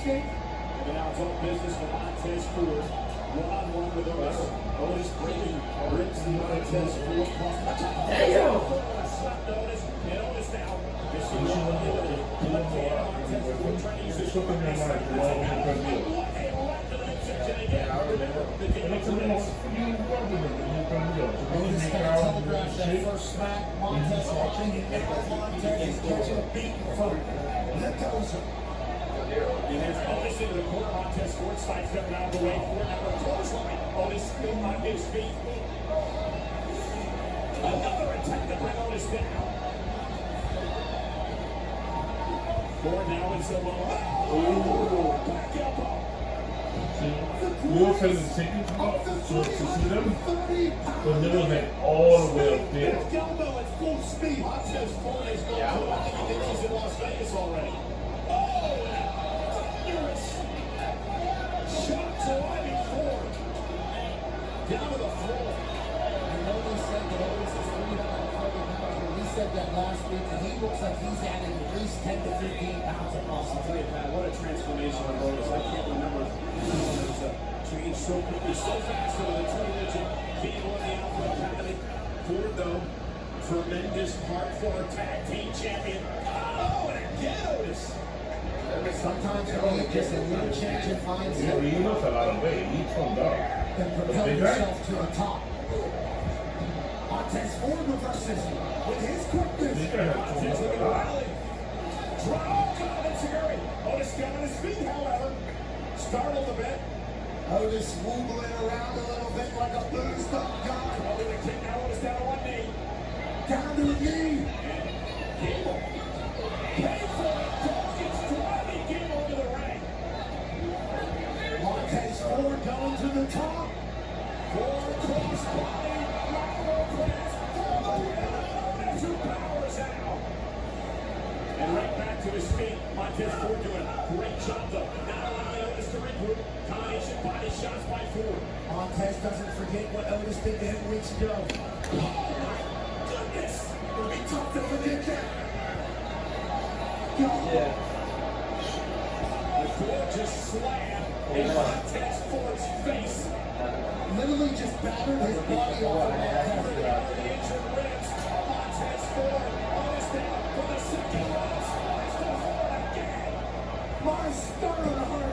Steve? And now it's all business for Montez Ford. One-on-one with Otis. Otis brings the Montez Ford across the top. Damn! Slapped Otis. And Otis now. This is Montez Ford trying to use this short Otis kind of telegraphed that first smack. Montez watching it. Montez is catching a beat from Mendoza. And there's Otis into the corner. Montez Ford sidestepping out of the way. Ford out of the clothesline. Otis still on his feet. Another attempt to bring Otis down. Ford now in Samoa. Oh, back elbow. We were trying to take it to see them, but they were like all the way up there. Back elbow at full speed. Montez Ford is going to I think he thinks he's in Las Vegas already. Shot driving Ford down to the floor. I know they said that Otis is 330 pounds, but we said that last week, and he looks like he's added at least 10 to 15 pounds of muscle. I'll tell you, Pat, what a transformation on Otis. I can't remember it's changed so quickly, so fast over the two-digit being on the Alpha Academy. Ford, though, tremendous heart for a tag team champion. Oh, and again, Otis. Sometimes you need just a little change in mindset. He lost a lot of weight. He toned up. And propel yourself to the top. Montez Ford reverses with his quickness. Montez looking to rally. Drop commentary. Otis got on his feet, however. Startled a bit. Otis wobbling around a little bit like a boozed up guy. Probably the kick now. Otis down to one knee. Down to a knee. Gable. Pay for it. Dawkins driving Gable into the ring. Montez Ford going to the top. Ford cross body. Lateral press. For the win. Otis who powers out. And right back to his feet. Montez Ford doing a great job though. Not allowing Otis to regroup. Combination body shots by Ford. Montez doesn't forget what Otis did to him weeks ago. Oh my goodness. It'll be tough to forget that. Yeah. The Ford just slammed in Montez Ford's face. Literally just battered his body off of Montez. The injured ribs. Montez Ford. Otis down for the second round. Slides to Ford again. My star of the heart